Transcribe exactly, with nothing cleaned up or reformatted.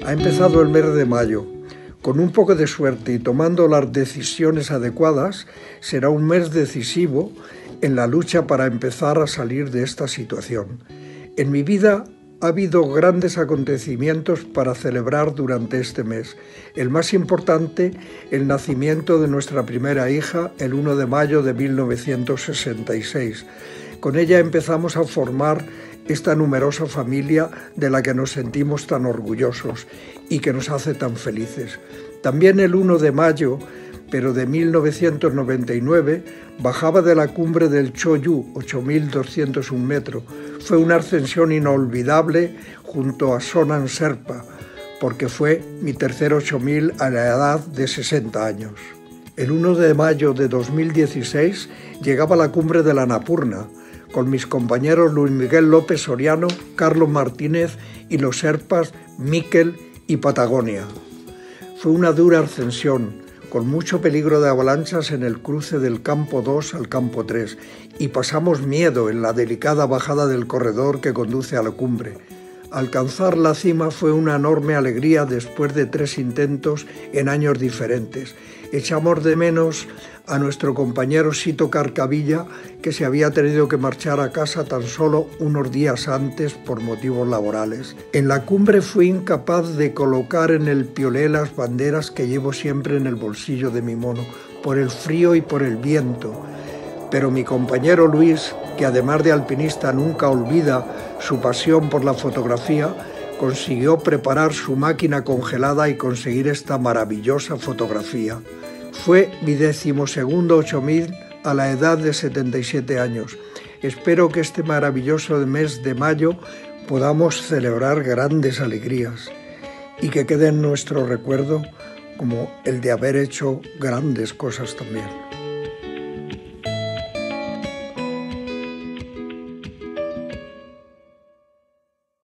Ha empezado el mes de mayo. Con un poco de suerte y tomando las decisiones adecuadas, será un mes decisivo en la lucha para empezar a salir de esta situación. En mi vida ha habido grandes acontecimientos para celebrar durante este mes. El más importante, el nacimiento de nuestra primera hija, el primero de mayo de mil novecientos sesenta y seis. Con ella empezamos a formar esta numerosa familia de la que nos sentimos tan orgullosos y que nos hace tan felices. También el primero de mayo, pero de mil novecientos noventa y nueve, bajaba de la cumbre del Choyu, ocho mil doscientos un metros. Fue una ascensión inolvidable junto a Sonan Sherpa, porque fue mi tercer ocho mil a la edad de sesenta años. El primero de mayo de dos mil dieciséis llegaba a la cumbre de la Annapurna, con mis compañeros Luis Miguel López Soriano, Carlos Martínez y los Sherpas Miquel y Patagonia. Fue una dura ascensión, con mucho peligro de avalanchas en el cruce del campo dos al campo tres, y pasamos miedo en la delicada bajada del corredor que conduce a la cumbre. Alcanzar la cima fue una enorme alegría después de tres intentos en años diferentes. Echamos de menos a nuestro compañero Sito Carcavilla, que se había tenido que marchar a casa tan solo unos días antes por motivos laborales. En la cumbre fui incapaz de colocar en el piolé las banderas que llevo siempre en el bolsillo de mi mono, por el frío y por el viento. Pero mi compañero Luis, que además de alpinista nunca olvida su pasión por la fotografía, consiguió preparar su máquina congelada y conseguir esta maravillosa fotografía. Fue mi decimosegundo ocho mil a la edad de setenta y siete años. Espero que este maravilloso mes de mayo podamos celebrar grandes alegrías y que quede en nuestro recuerdo como el de haber hecho grandes cosas también.